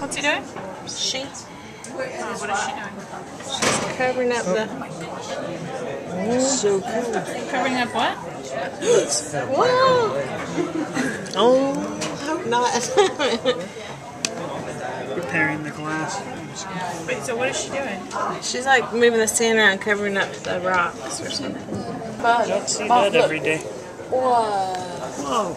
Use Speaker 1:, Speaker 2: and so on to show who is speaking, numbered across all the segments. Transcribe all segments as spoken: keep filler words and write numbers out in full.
Speaker 1: What's he doing?
Speaker 2: She.
Speaker 1: Oh, what is she doing?
Speaker 2: She's covering up the. Oh, so cool.
Speaker 1: Covering up what?
Speaker 2: Whoa! Oh, hope not.
Speaker 3: Repairing the glass.
Speaker 1: Wait, so what is she doing?
Speaker 2: She's like moving the sand around, covering up the rocks or something.
Speaker 3: I don't see that every day.
Speaker 2: Whoa. Whoa.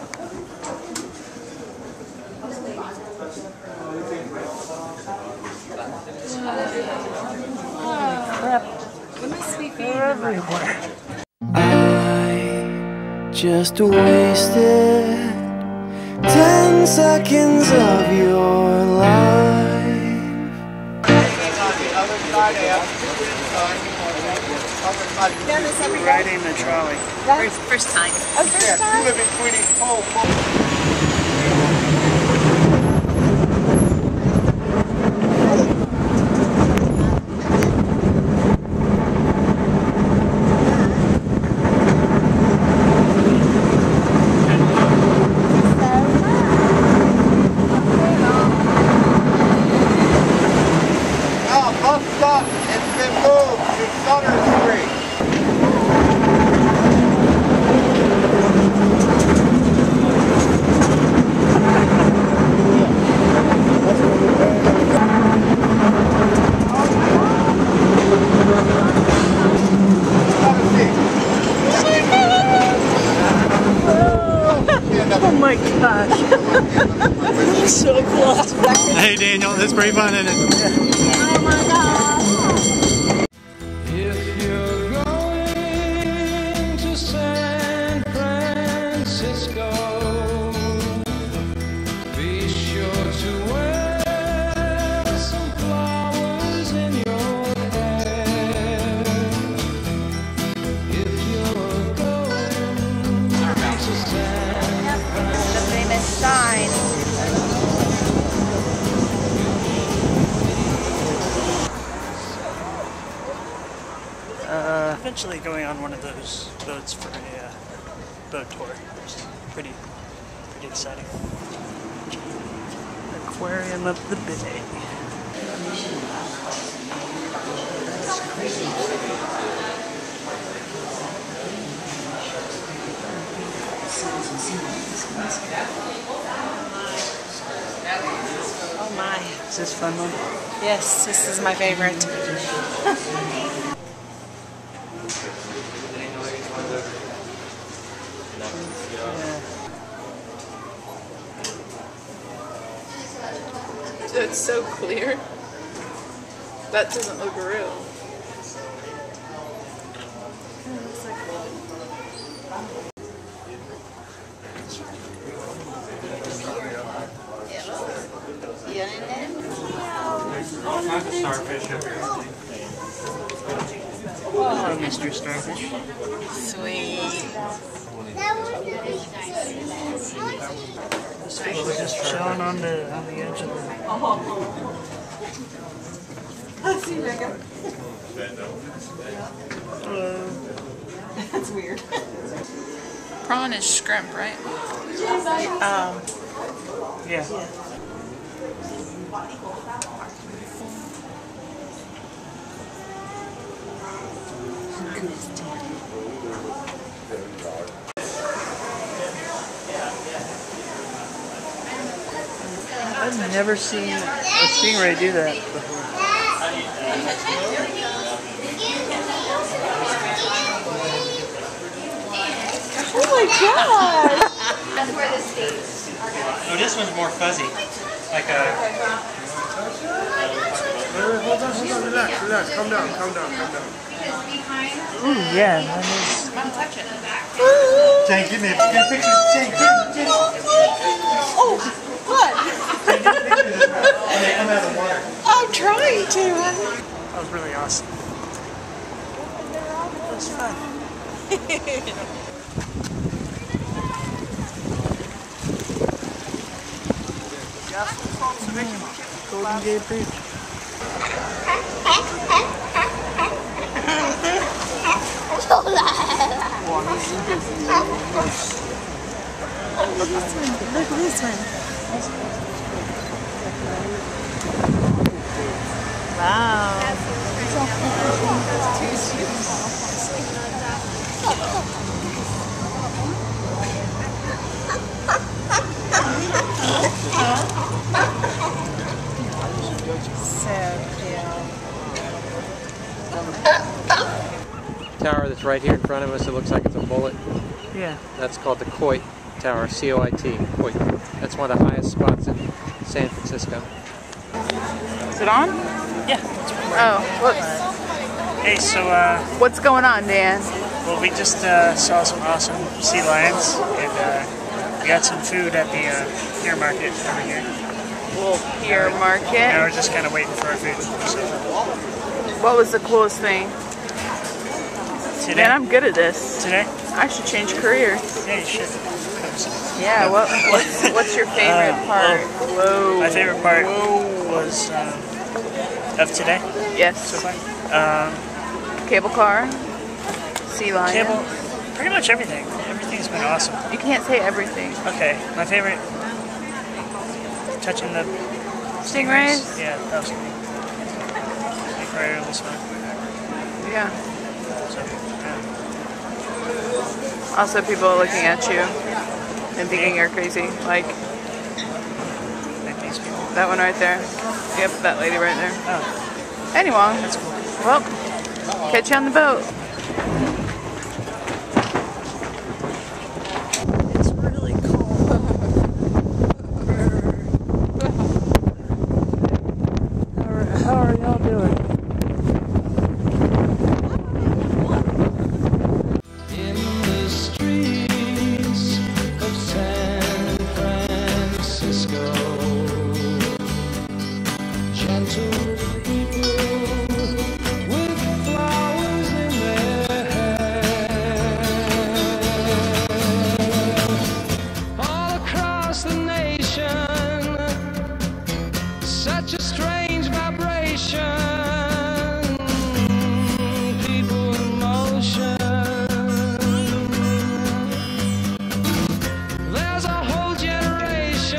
Speaker 3: Crap. They're everywhere. I just wasted ten seconds of your life. Riding the trolley.
Speaker 1: First, first time.
Speaker 2: Oh, first time? Oh my gosh. So close.
Speaker 3: Hey Daniel, it's pretty fun, isn't it?
Speaker 2: Oh my god.
Speaker 3: If you're going to San Francisco, be sure to wear some flowers in your hair. If you're going to San
Speaker 4: The famous sign.
Speaker 3: Uh, eventually going on one of those boats for a uh, boat tour. It's pretty, pretty exciting. Aquarium of the Bay.
Speaker 2: Oh my.
Speaker 3: Is this fun one?
Speaker 2: Yes, this is my favorite.
Speaker 1: It's so clear. That doesn't look real.
Speaker 3: Not the starfish up here. Hello, Mister Starfish.
Speaker 2: Sweet.
Speaker 3: This fish is just chilling on the on the edge of the. Hello.
Speaker 2: That's weird.
Speaker 1: Prawn is shrimp, right?
Speaker 2: Um,
Speaker 3: Yeah. I've never seen a stingray do that before.
Speaker 2: oh my god!
Speaker 4: That's where the states are going.
Speaker 3: Oh, this one's more fuzzy. Like a.
Speaker 5: Hold on, hold on, relax, relax, calm down, calm down, calm down.
Speaker 3: Ooh, yeah, that is.
Speaker 1: Come touch it.
Speaker 3: Jane, give me a, get a picture. Jane, Jane, Jane.
Speaker 2: Oh, what?
Speaker 3: When they come out of the water.
Speaker 2: I'm trying to.
Speaker 3: That was really awesome. That was fun. Golden Gate Bridge.
Speaker 2: Look at this one. Look at this one.
Speaker 6: tower that's right here in front of us. It looks like it's a bullet.
Speaker 2: Yeah.
Speaker 6: That's called the Coit Tower, C O I T, Coit. That's one of the highest spots in San Francisco.
Speaker 2: Is it on?
Speaker 3: Yeah.
Speaker 2: Oh, whoops.
Speaker 3: Hey, so uh,
Speaker 2: What's going on, Dan?
Speaker 3: well, we just uh, saw some awesome sea lions, and uh, we got some food at the uh, Pier Market over here.
Speaker 2: Little Pier
Speaker 3: Now
Speaker 2: Market.
Speaker 3: we're just kind of waiting for our food. So
Speaker 2: What was the coolest thing?
Speaker 3: today,
Speaker 2: Man, I'm good at this.
Speaker 3: today,
Speaker 2: I should change careers.
Speaker 3: yeah, you should.
Speaker 2: Yeah, what, what's, what's your favorite
Speaker 3: Uh,
Speaker 2: part? Whoa.
Speaker 3: My favorite part was um, of today so
Speaker 2: Yes.
Speaker 3: far. Um,
Speaker 2: Cable car. Sea lion.
Speaker 3: Cable, pretty much everything. Everything's been awesome.
Speaker 2: You can't say everything.
Speaker 3: Okay, my favorite, touching the
Speaker 2: Stingrays?
Speaker 3: Yeah, that was cool. Aquarium was fun.
Speaker 2: Yeah.
Speaker 3: So, yeah.
Speaker 2: Also, people looking at you and thinking you're crazy. Like
Speaker 3: Like these people.
Speaker 2: that one right there. Yep, that lady right there.
Speaker 3: Oh,
Speaker 2: Anyway,
Speaker 3: that's cool.
Speaker 2: well, catch you on the boat.
Speaker 3: It's really cold. How are y'all doing?
Speaker 7: In the streets of San Francisco, gentle people with flowers in their hair. All across the nation, such a strange vibration. People in motion. There's a whole generation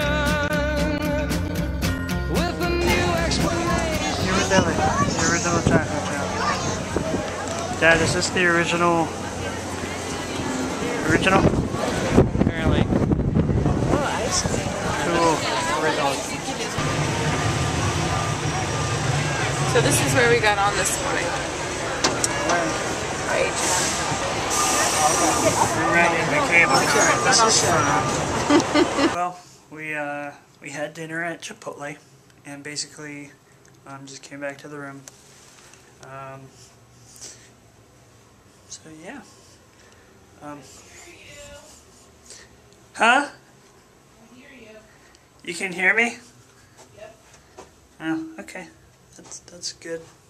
Speaker 7: with a new explanation.
Speaker 3: The original, the original Taco Bell. Dad, is this the original? Original?
Speaker 6: Apparently.
Speaker 3: Cool.
Speaker 6: Original.
Speaker 2: So this is where we got on this morning. Right.
Speaker 3: We're right in the cable car. This is fun. Well, we uh, we had dinner at Chipotle, and basically, um, just came back to the room. Um, so yeah. Um, huh? You can hear me? Yep. Oh, okay. That's that's good.